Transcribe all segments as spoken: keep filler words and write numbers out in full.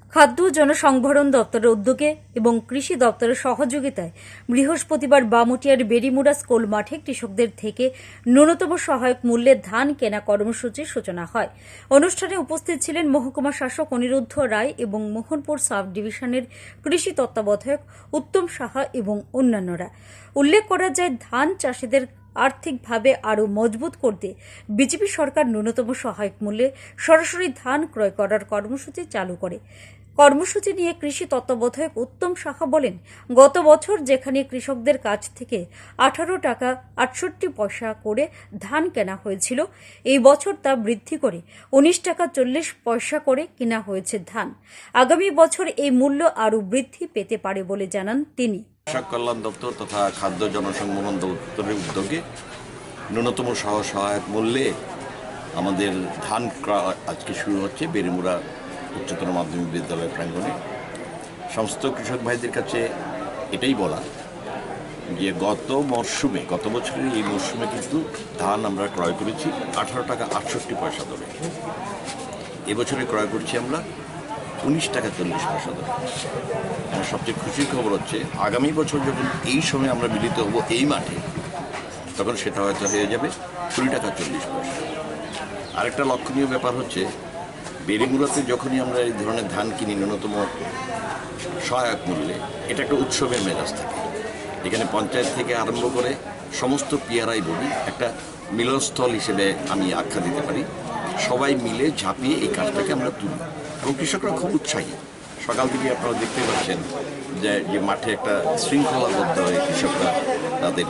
খাদ্য জনসংভরণ দপ্তরের উদ্যোগে এবং কৃষি দপ্তরের সহযোগিতায় বৃহস্পতিবার বামুটিয়ার বেরিমুড়া স্কুল মাঠে কৃষকদের থেকে ন্যূনতম সহায়ক মূল্যে ধান কেনা কর্মসূচির সূচনা হয়। অনুষ্ঠানে উপস্থিত ছিলেন মহকুমা শাসক অনিরুদ্ধ রায় এবং মোহনপুর সাব ডিভিশনের কৃষি তত্ত্বাবধায়ক উত্তম সাহা এবং অন্যান্যরা। উল্লেখ করা যায়, ধান চাষিদের আর্থিকভাবে আরও মজবুত করতে বিজেপি সরকার ন্যূনতম সহায়ক মূল্যে সরাসরি ধান ক্রয় করার কর্মসূচি চালু করে। কর্মসূচি নিয়ে কৃষি তত্ত্বাবধায়ক উত্তম সাহা বলেন, গত বছর যেখানে কৃষকদের কাছ থেকে আঠারো টাকা আটষট্টি পয়সা করে ধান কেনা হয়েছিল, এই বছর তা বৃদ্ধি করে উনিশ টাকা চল্লিশ পয়সা করে কেনা হয়েছে ধান। আগামী বছর এই মূল্য আরও বৃদ্ধি পেতে পারে বলে জানান তিনি। কৃষক কল্যাণ দপ্তর তথা খাদ্য জনসংভরণ দপ্তরের উদ্যোগে ন্যূনতম সহায়ক মূল্যে আমাদের ধান ক্রয় আজকে শুরু হচ্ছে বেরিমুড়া উচ্চতর মাধ্যমিক বিদ্যালয় প্রাঙ্গণে। সমস্ত কৃষক ভাইদের কাছে এটাই বলা যে গত মরশুমে গত বছরের এই মরশুমে কিন্তু ধান আমরা ক্রয় করেছি আঠারো টাকা আটষট্টি পয়সা দরে। এবছরে ক্রয় করছি আমরা উনিশ টাকা চল্লিশ পয়সা দরে। সবচেয়ে খুশির খবর হচ্ছে আগামী বছর যখন এই সময় আমরা মিলিত হব এই মাঠে, তখন সেটা হয়তো হয়ে যাবে কুড়ি টাকা চল্লিশ পয়সা। আরেকটা লক্ষণীয় ব্যাপার হচ্ছে, বেরিমুড়াতে যখনই আমরা এই ধরনের ধান কিনি ন্যূনতম সহায়ক মূল্যে, এটা একটা উৎসবের মেজাজ থাকে। এখানে পঞ্চায়েত থেকে আরম্ভ করে সমস্ত পিয়ারাই বলি একটা মিলনস্থল হিসেবে আমি আখ্যা দিতে পারি। সবাই মিলে ঝাঁপিয়ে এই কাজটাকে আমরা তুলি এবং কৃষকরা খুব উৎসাহী। সকাল থেকে আপনারা দেখতে পাচ্ছেন যে যে মাঠে একটা শৃঙ্খলাবদ্ধ হয়ে কৃষকরা তাদের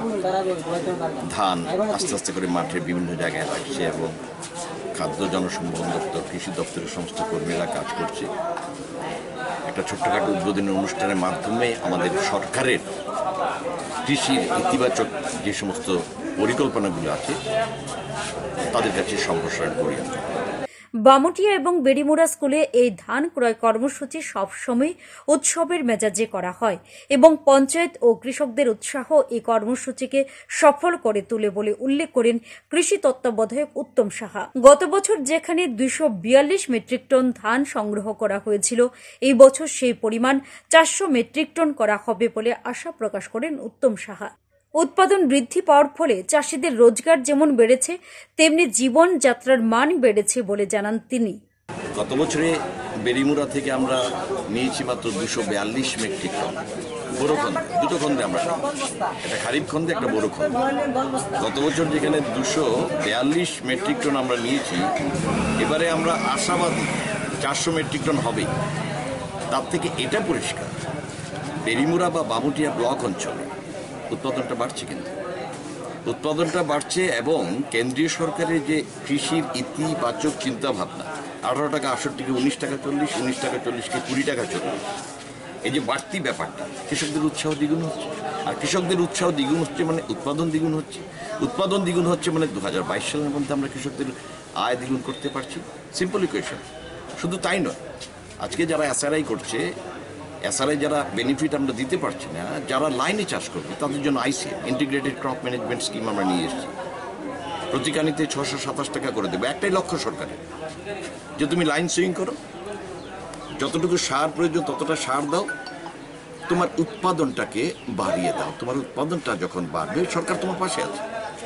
ধান আস্তে আস্তে করে মাঠে বিভিন্ন জায়গায় রাখছে এবং খাদ্য জনসংভরণ দপ্তর, কৃষি দপ্তরের সমস্ত কর্মীরা কাজ করছে। একটা ছোট্টখাটো উদ্বোধনী অনুষ্ঠানের মাধ্যমে আমাদের সরকারের কৃষির ইতিবাচক যে সমস্ত পরিকল্পনাগুলো আছে তাদের কাছে সম্প্রসারণ করি। বামুটিয়া এবং বেরিমুড়া স্কুলে এই ধান ক্রয় কর্মসূচি সবসময় উৎসবের মেজাজে করা হয় এবং পঞ্চায়েত ও কৃষকদের উৎসাহ এই কর্মসূচিকে সফল করে তোলে বলে উল্লেখ করেন কৃষি তত্ত্বাবধায়ক উত্তম সাহা। গত বছর যেখানে দুইশো বিয়াল্লিশ মেট্রিক টন ধান সংগ্রহ করা হয়েছিল, এই বছর সেই পরিমাণ চারশো মেট্রিক টন করা হবে বলে আশা প্রকাশ করেন উত্তম সাহা। উৎপাদন বৃদ্ধি পাওয়ার ফলে চাষিদের রোজগার যেমন বেড়েছে, তেমনি জীবনযাত্রার মান বেড়েছে বলে জানান তিনি। গত বছরে বেরিমুড়া থেকে আমরা নিয়েছি মাত্র দুশো বিয়াল্লিশ মেট্রিক টন বড় খন্দে, দুটো খন্দে আমরা, একটা খারিফ খন্দে একটা বড় খন্দে। গত বছর যেখানে দুশো বিয়াল্লিশ মেট্রিক টন আমরা নিয়েছি, এবারে আমরা আশাবাদী চারশো মেট্রিক টন হবে। তার থেকে এটা পরিষ্কার, বেরিমুড়া বা বামুটিয়া ব্লক অঞ্চলে উৎপাদনটা বাড়ছে, কিন্তু উৎপাদনটা বাড়ছে এবং কেন্দ্রীয় সরকারের যে কৃষির ইতিবাচক চিন্তা ভাবনা, আঠারো টাকা আটষট্টিকে উনিশ টাকা চল্লিশ, উনিশ টাকা চল্লিশকে কুড়ি টাকা চল্লিশ, এই যে বাড়তি ব্যাপারটা, কৃষকদের উৎসাহ দ্বিগুণ হচ্ছে। আর কৃষকদের উৎসাহ দ্বিগুণ হচ্ছে মানে উৎপাদন দ্বিগুণ হচ্ছে, উৎপাদন দ্বিগুণ হচ্ছে মানে দু হাজার বাইশ সালের মধ্যে আমরা কৃষকদের আয় দ্বিগুণ করতে পারছি। Simple equation. শুধু তাই নয়, আজকে যারা এসআরআই করছে, এসআরআই যারা বেনিফিট আমরা দিতে পারছি না, যারা লাইনে চাষ করবে তাদের জন্য IC integrated crop management scheme আমরা নিয়ে এসেছি। প্রতিকানিতে ছশো সাতাশ টাকা করে দেবো। একটাই লক্ষ্য সরকারের, যে তুমি লাইন সুইং করো, যতটুকু সার প্রয়োজন ততটা সার দাও, তোমার উৎপাদনটাকে বাড়িয়ে দাও। তোমার উৎপাদনটা যখন বাড়বে, সরকার তোমার পাশে আছে।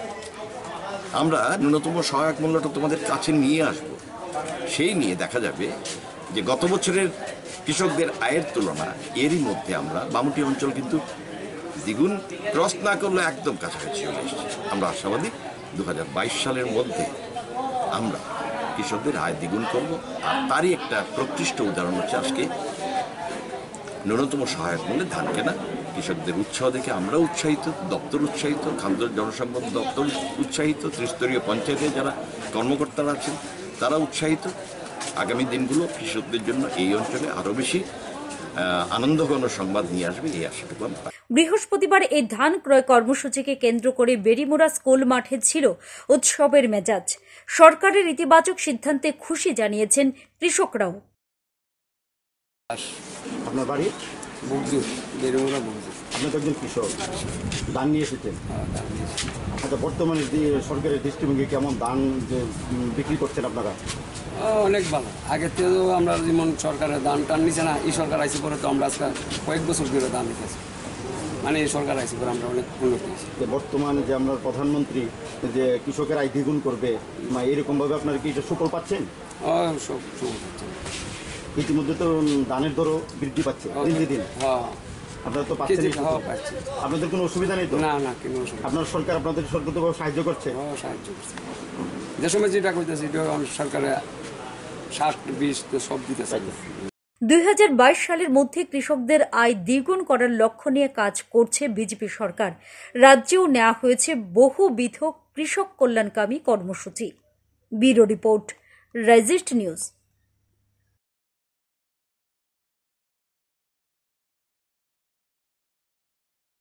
আমরা ন্যূনতম সহায়ক মূল্যটা তোমাদের কাছে নিয়ে আসবো। সেই নিয়ে দেখা যাবে যে গত বছরের কৃষকদের আয়ের তুলনা এরই মধ্যে আমরা বামুটি অঞ্চল কিন্তু দ্বিগুণ ক্রস না করলে একদম কাছাকাছি চলে এসেছি। আমরা আশাবাদী দু হাজার বাইশ সালের মধ্যে আমরা কৃষকদের আয় দ্বিগুণ করব। আর তারই একটা প্রকৃষ্ট উদাহরণ হচ্ছে আজকে ন্যূনতম সহায়ক মূল্যে ধান কেনা। কৃষকদের উৎসাহ দেখে আমরা উৎসাহিত, দপ্তর উৎসাহিত, খাদ্য জনসংভরণ দপ্তর উৎসাহিত, ত্রিস্তরীয় পঞ্চায়েতে যারা কর্মকর্তারা আছেন তারা উৎসাহিত। আগামী দিনগুলো কৃষকদের জন্য এই অঞ্চলে আরো বেশি আনন্দঘন সংবাদ নিয়ে আসবে, এই আশাটুকু। বৃহস্পতিবার এই ধান ক্রয় কর্মসূচিকে কেন্দ্র করে বেরিমুড়া স্কুল মাঠে ছিল উৎসবের মেজাজ। সরকারের ইতিবাচক সিদ্ধান্তে খুশি জানিয়েছেন কৃষকরাও। আপনার বাড়ি? বুকজুর বেরুমুরা বুকজুর। আপনি তো একজন কৃষক, ধান নিয়ে এসেছেন। হ্যাঁ, ধান নিয়েছি। আচ্ছা, বর্তমানে যে সরকারের দৃষ্টিভঙ্গি কেমন, ধান যে উম, বিক্রি করছেন আপনারা? ও, অনেক ভালো। আগে থেকেও আমরা যেমন সরকারের দান টান নিছে না, এই সরকার আইসে পরে তো আমরা আজকে কয়েক বছর ধরে দান নিতেছি। মানে এই সরকার আইসে পরে আমরা অনেক উন্নতি হয়েছি। যে বর্তমানে যে আমরা প্রধানমন্ত্রী যে কৃষকের আয় দ্বিগুণ করবে, মানে এরকমভাবে আপনারা কি এটা সুফল পাচ্ছেন? ও, সব সব হচ্ছে। ইতিমধ্যে তো উম, ধানের দরও বৃদ্ধি পাচ্ছে দিন দিন। হ্যাঁ, আপনারা তো পাচ্ছেন, কেজি খাওয়া পাচ্ছি। আপনাদের কোনো অসুবিধা নেই তো? না না, কোনো অসুবিধা নেই। আপনার সরকার আপনাদের সরকারভাবে সাহায্য করছে? ও, সাহায্য করছে। যে সময় যেটা করতেছে এটা সরকারের ষাট বিশ তো সব দিতেছে। দুই হাজার বাইশ সালের মধ্যে কৃষকদের আয় দ্বিগুণ করার লক্ষ্য নিয়ে কাজ করছে বিজেপি সরকার। রাজ্যেও নেওয়া হয়েছে বহুবিধ কৃষক কল্যাণকামী কর্মসূচি। ব্যুরো রিপোর্ট, রেজিস্ট নিউজ।